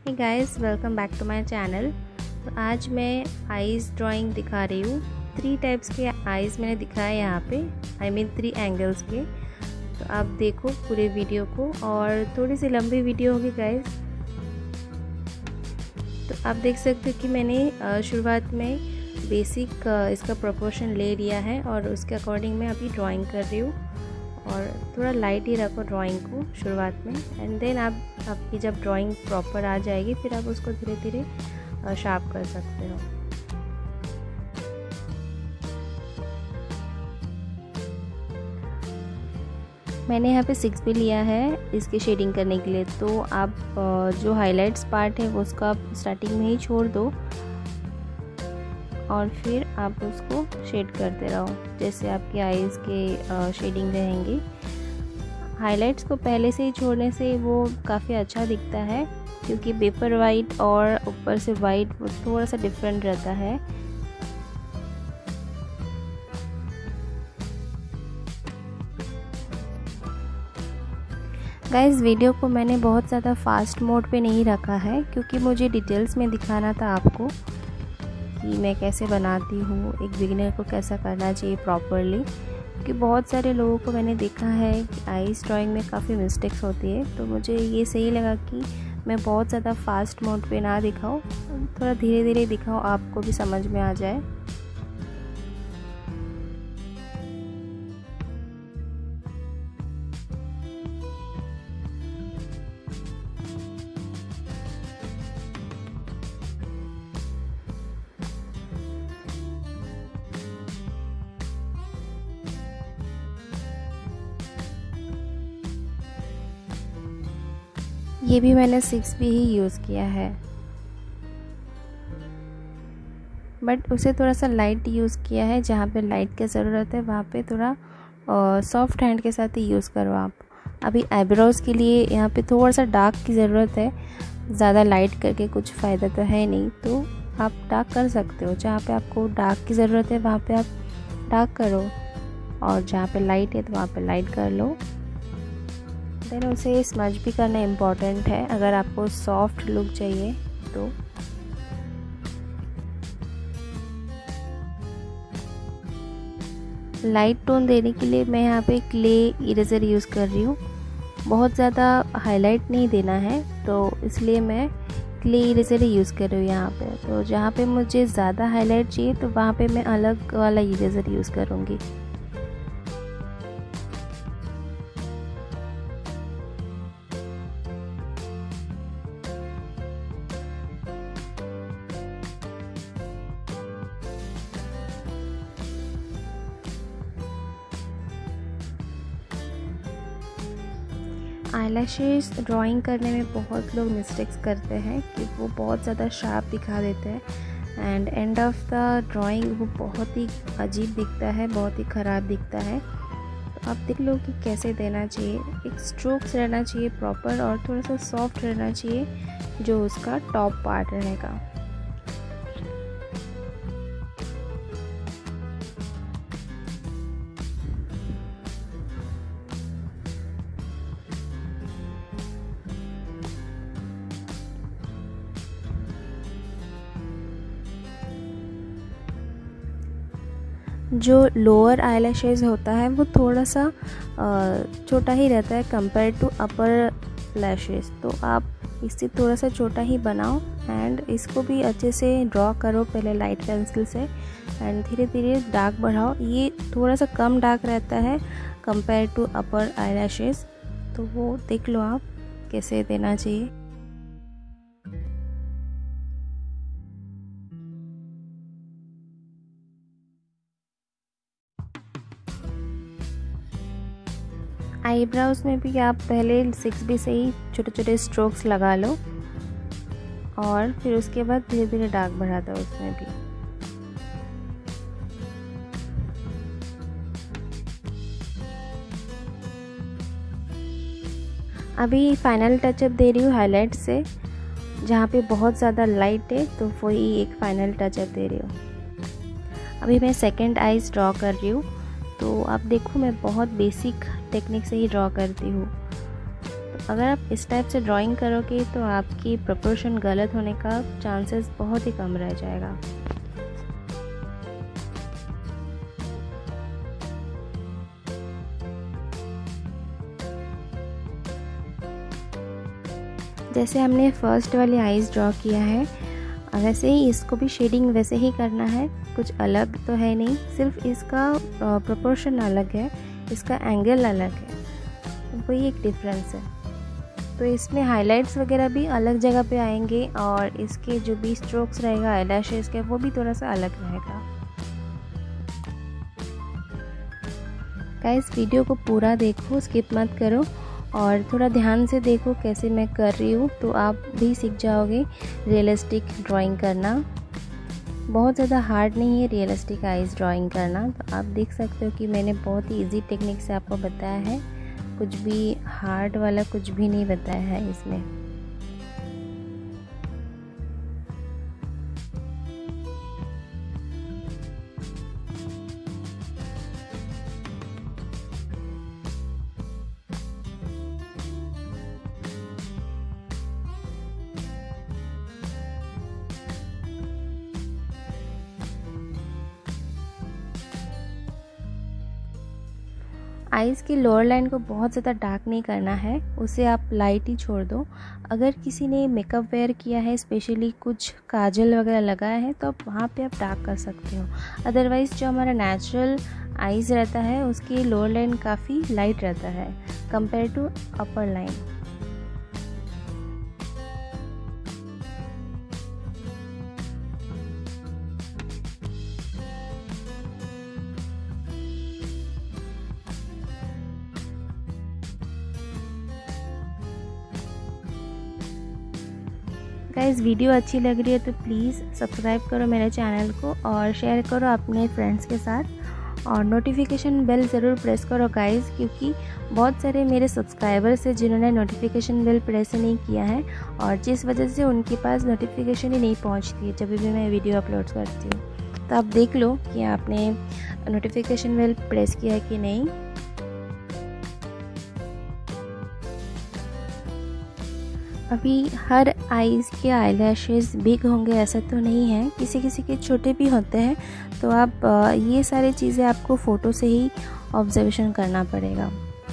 Hey guys, welcome back to my channel. तो आज मैं आईज़ ड्राइंग दिखा रही हूँ। 3 टाइप्स के आईज़ मैंने दिखाए यहाँ पे, आई मीन 3 एंगल्स के। तो आप देखो पूरे वीडियो को, और थोड़ी सी लंबी वीडियो होगी गाइस। तो आप देख सकते हो कि मैंने शुरुआत में बेसिक इसका प्रोपोर्शन ले लिया है और उसके अकॉर्डिंग मैं अभी ड्राइंग कर रही हूँ। और थोड़ा लाइट ही रखो ड्राइंग को शुरुआत में, एंड देन आपकी जब ड्राइंग प्रॉपर आ जाएगी फिर आप उसको धीरे धीरे शार्प कर सकते हो। मैंने यहाँ पे 6B लिया है इसकी शेडिंग करने के लिए। तो आप जो हाइलाइट्स पार्ट है वो उसको आप स्टार्टिंग में ही छोड़ दो और फिर आप उसको शेड करते रहो जैसे आपके आईज़ के शेडिंग रहेंगी। हाइलाइट्स को पहले से ही छोड़ने से वो काफ़ी अच्छा दिखता है, क्योंकि पेपर वाइट और ऊपर से वाइट वो थोड़ा सा डिफरेंट रहता है। गाइस, वीडियो को मैंने बहुत ज़्यादा फास्ट मोड पे नहीं रखा है, क्योंकि मुझे डिटेल्स में दिखाना था आपको कि मैं कैसे बनाती हूँ, एक बिगिनर को कैसा करना चाहिए प्रॉपरली। क्योंकि बहुत सारे लोगों को मैंने देखा है कि आईज़ ड्राइंग में काफ़ी मिस्टेक्स होती है। तो मुझे ये सही लगा कि मैं बहुत ज़्यादा फास्ट मोड पे ना दिखाऊँ, थोड़ा धीरे धीरे दिखाऊँ, आपको भी समझ में आ जाए। ये भी मैंने 6B ही यूज़ किया है, बट उसे थोड़ा सा लाइट यूज़ किया है। जहाँ पे लाइट की ज़रूरत है वहाँ पे थोड़ा सॉफ्ट हैंड के साथ ही यूज़ करो आप। अभी आईब्रोज़ के लिए यहाँ पे थोड़ा सा डार्क की ज़रूरत है, ज़्यादा लाइट करके कुछ फ़ायदा तो है नहीं। तो आप डार्क कर सकते हो, जहाँ पे आपको डार्क की ज़रूरत है वहाँ पे आप डार्क करो, और जहाँ पे लाइट है तो वहाँ पे लाइट कर लो। देन उसे स्मज भी करना इम्पॉर्टेंट है अगर आपको सॉफ्ट लुक चाहिए तो। लाइट टोन देने के लिए मैं यहाँ पे क्ले इरेज़र यूज़ कर रही हूँ। बहुत ज़्यादा हाईलाइट नहीं देना है, तो इसलिए मैं क्ले इरेज़र ही यूज़ कर रही हूँ यहाँ पे। तो जहाँ पे मुझे ज़्यादा हाईलाइट चाहिए तो वहाँ पे मैं अलग वाला इरेज़र यूज़ करूँगी। आईलैशेस ड्राइंग करने में बहुत लोग मिस्टेक्स करते हैं कि वो बहुत ज़्यादा शार्प दिखा देते हैं, and end of the drawing वो बहुत ही अजीब दिखता है, बहुत ही ख़राब दिखता है। तो आप देख लो कि कैसे देना चाहिए। एक स्ट्रोक्स रहना चाहिए प्रॉपर, और थोड़ा सा सॉफ्ट रहना चाहिए जो उसका टॉप पार्ट रहेगा। जो लोअर आईलैशेस होता है वो थोड़ा सा छोटा ही रहता है कंपेयर टू अपर लैशेस। तो आप इससे थोड़ा सा छोटा ही बनाओ, एंड इसको भी अच्छे से ड्रॉ करो पहले लाइट पेंसिल से, एंड धीरे धीरे डार्क बढ़ाओ। ये थोड़ा सा कम डार्क रहता है कंपेयर टू अपर आईलैशेस, तो वो देख लो आप कैसे देना चाहिए। आईब्राउज़ में भी आप पहले 6B से ही छोटे छोटे स्ट्रोक्स लगा लो, और फिर उसके बाद धीरे धीरे डार्क बढ़ा दो उसमें भी। अभी फाइनल टचअप दे रही हूँ हाईलाइट से, जहाँ पे बहुत ज़्यादा लाइट है तो वही एक फाइनल टचअप दे रही हूँ। अभी मैं सेकंड आईज ड्रॉ कर रही हूँ। तो आप देखो मैं बहुत बेसिक टेक्निक से ही ड्रॉ करती हूँ। तो अगर आप इस टाइप से ड्राइंग करोगे तो आपकी प्रोपोर्शन गलत होने का चांसेस बहुत ही कम रह जाएगा। जैसे हमने फर्स्ट वाली आईज़ ड्रॉ किया है, वैसे ही इसको भी शेडिंग वैसे ही करना है। कुछ अलग तो है नहीं, सिर्फ इसका प्रोपोर्शन अलग है, इसका एंगल अलग है, वही एक डिफरेंस है। तो इसमें हाइलाइट्स वगैरह भी अलग जगह पे आएंगे और इसके जो भी स्ट्रोक्स रहेगा आईलैशेस के, वो भी थोड़ा सा अलग रहेगा। गाइस, वीडियो को पूरा देखो, स्किप मत करो और थोड़ा ध्यान से देखो कैसे मैं कर रही हूँ, तो आप भी सीख जाओगे रियलिस्टिक ड्राइंग करना। बहुत ज़्यादा हार्ड नहीं है रियलिस्टिक आईज़ ड्राइंग करना। तो आप देख सकते हो कि मैंने बहुत ही इजी टेक्निक से आपको बताया है, कुछ भी हार्ड वाला कुछ भी नहीं बताया है इसमें। आइज़ की लोअर लाइन को बहुत ज़्यादा डार्क नहीं करना है, उसे आप लाइट ही छोड़ दो। अगर किसी ने मेकअप वेयर किया है, स्पेशली कुछ काजल वगैरह लगाया है, तो आप वहाँ पे आप डार्क कर सकते हो। अदरवाइज़ जो हमारा नेचुरल आइज़ रहता है उसकी लोअर लाइन काफ़ी लाइट रहता है compare to upper line. Guys, video अच्छी लग रही है तो प्लीज़ सब्सक्राइब करो मेरे चैनल को और शेयर करो अपने फ्रेंड्स के साथ और नोटिफिकेशन बेल ज़रूर प्रेस करो गाइस, क्योंकि बहुत सारे मेरे सब्सक्राइबर्स हैं जिन्होंने नोटिफिकेशन बेल प्रेस नहीं किया है और जिस वजह से उनके पास नोटिफिकेशन ही नहीं पहुंचती है जब भी मैं वीडियो अपलोड करती हूँ। तो आप देख लो कि आपने नोटिफिकेशन बेल प्रेस किया है कि नहीं। अभी हर आईज़ के आईलैशेस बिग होंगे ऐसा तो नहीं है, किसी किसी के छोटे भी होते हैं। तो आप ये सारी चीज़ें आपको फ़ोटो से ही ऑब्जर्वेशन करना पड़ेगा।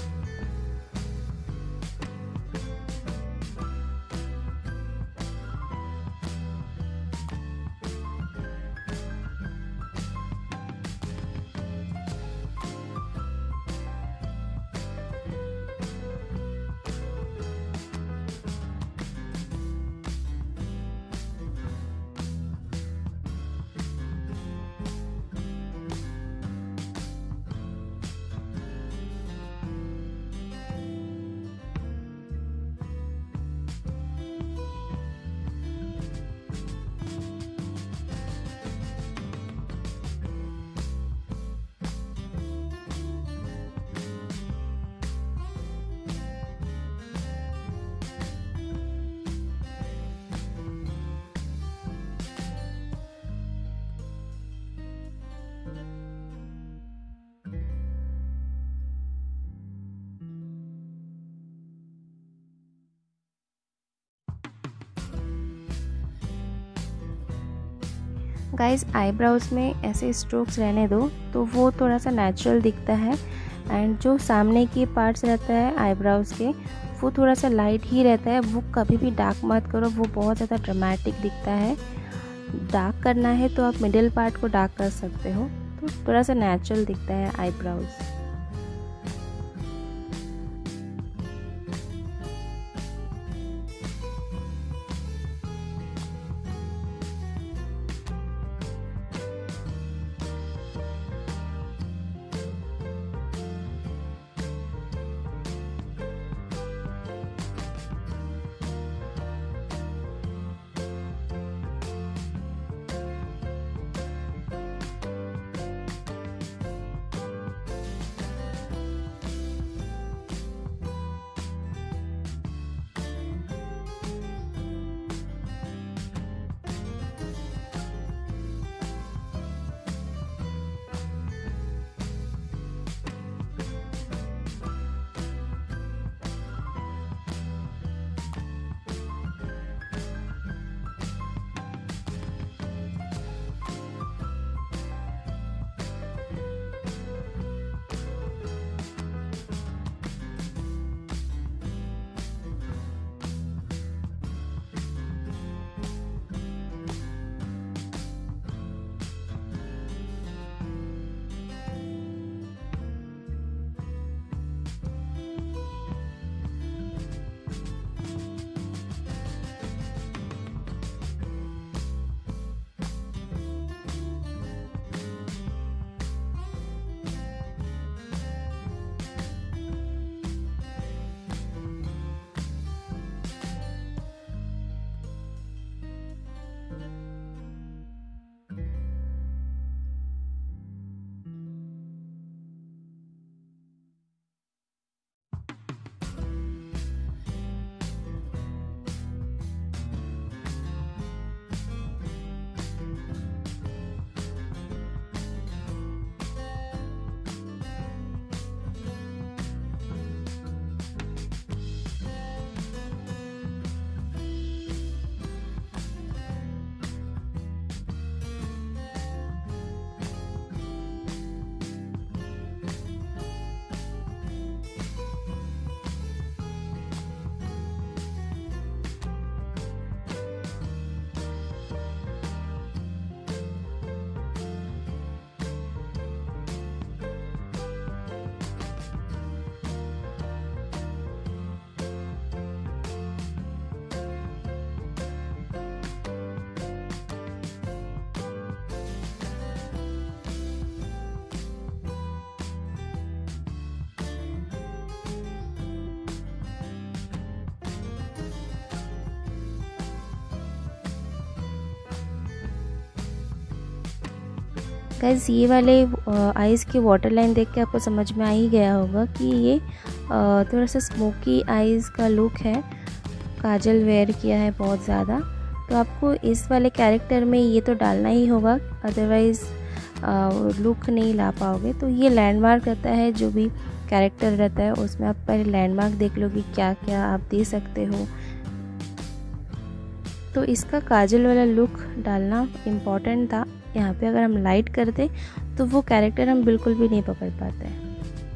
गाइस, आईब्राउज़ में ऐसे स्ट्रोक्स रहने दो तो वो थोड़ा सा नेचुरल दिखता है। एंड जो सामने के पार्ट्स रहता है आईब्राउज़ के, वो थोड़ा सा लाइट ही रहता है। वो कभी भी डार्क मत करो, वो बहुत ज़्यादा ड्रामेटिक दिखता है। डार्क करना है तो आप मिडिल पार्ट को डार्क कर सकते हो, तो थोड़ा सा नेचुरल दिखता है आईब्राउज़। गाइस ये वाले आइज़ की वाटर लाइन देख के आपको समझ में आ ही गया होगा कि ये थोड़ा सा स्मोकी आइज़ का लुक है। काजल वेयर किया है बहुत ज़्यादा, तो आपको इस वाले कैरेक्टर में ये तो डालना ही होगा, अदरवाइज़ लुक नहीं ला पाओगे। तो ये लैंडमार्क रहता है, जो भी कैरेक्टर रहता है उसमें आप पहले लैंडमार्क देख लो कि क्या क्या आप दे सकते हो। तो इसका काजल वाला लुक डालना इम्पॉर्टेंट था। यहाँ पे अगर हम लाइट करते तो वो कैरेक्टर हम बिल्कुल भी नहीं पकड़ पाते हैं।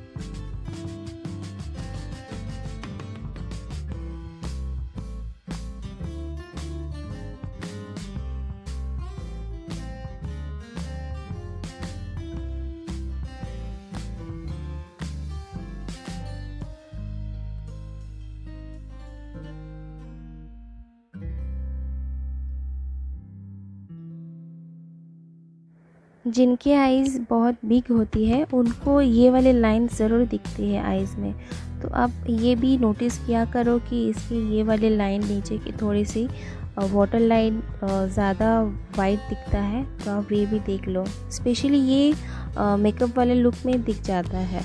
जिनकी आइज़ बहुत बिग होती है उनको ये वाली लाइन ज़रूर दिखती है आइज़ में। तो आप ये भी नोटिस किया करो कि इसकी ये वाली लाइन नीचे की थोड़ी सी वाटर लाइन ज़्यादा वाइट दिखता है, तो आप ये भी देख लो। स्पेशली ये मेकअप वाले लुक में दिख जाता है।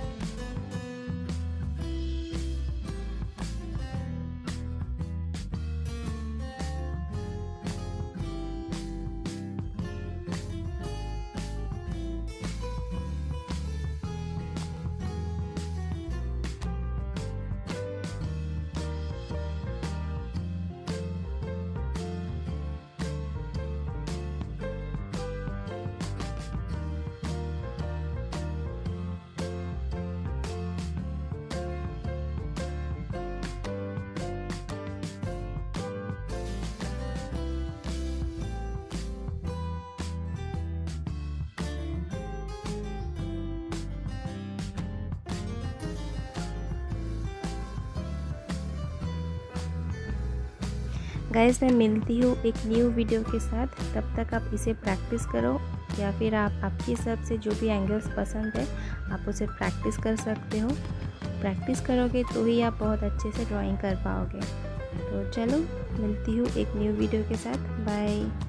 गाइस मैं मिलती हूँ एक न्यू वीडियो के साथ, तब तक आप इसे प्रैक्टिस करो, या फिर आप आपके हिसाब से जो भी एंगल्स पसंद है आप उसे प्रैक्टिस कर सकते हो। प्रैक्टिस करोगे तो ही आप बहुत अच्छे से ड्राइंग कर पाओगे। तो चलो मिलती हूँ एक न्यू वीडियो के साथ, बाय।